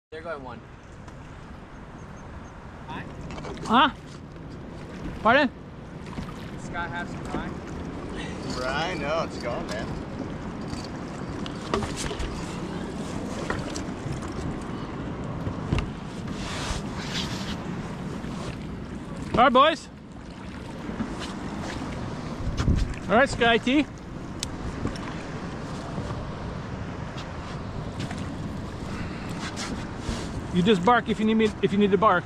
They're going one. Hi? Huh? Pardon? Does Scott have some brine? Brine? No, it's gone, man. All right, boys. All right, Sky T. You just bark if you need me. If you need to bark.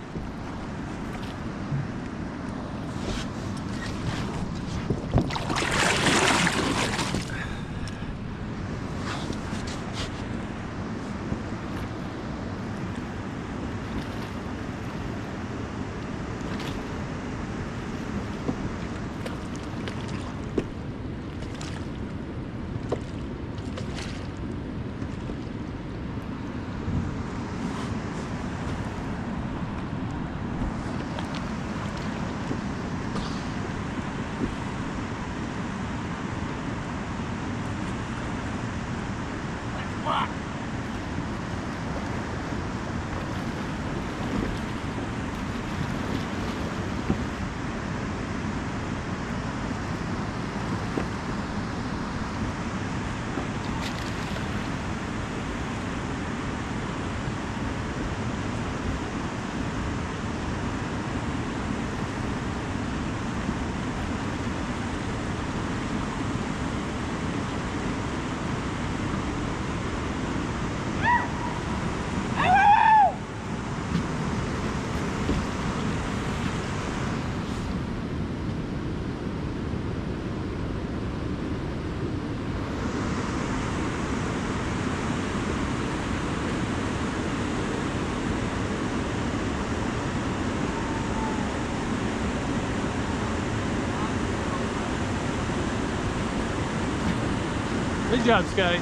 Good job, Scotty.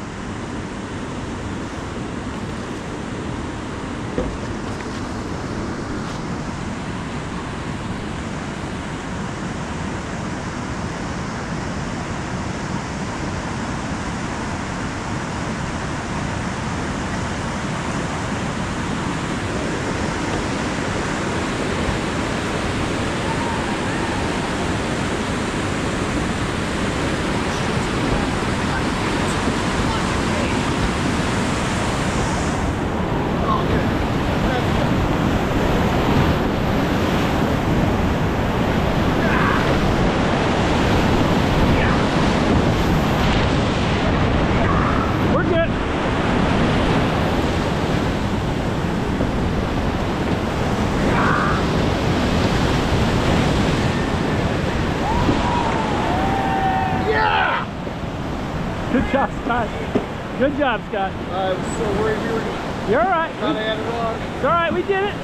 Good job, Scott. Good job, Scott. I was so worried we were going You're all right. to had it wrong. It's all right. We did it.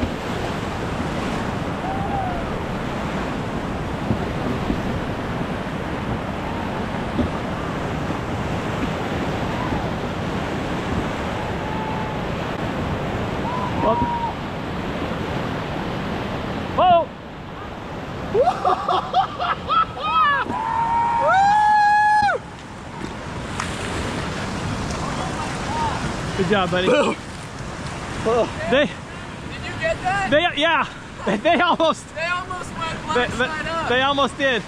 Whoa! Good job, buddy. Oh. They, Did you get that? yeah, they almost went left side up. they almost did.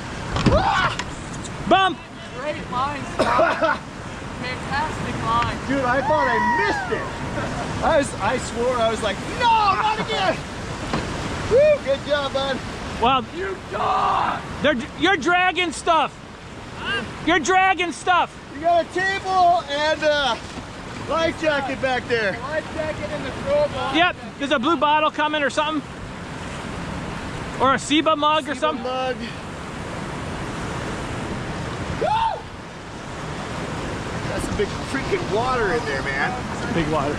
Bump! Great line, Scott. Fantastic line. Dude, I thought I missed it. I swore, I was like, no, not again. Woo, good job, bud. Well, You dog! you're dragging stuff. You're dragging stuff. You got a table and a life jacket back there. Life jacket in the throw ball. Yep. There's a blue bottle coming or something, or a Seba mug or something. Mug. Woo! That's a big freaking water in there, man. Big water.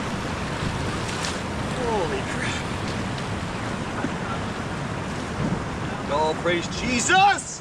Holy crap. Oh, praise Jesus!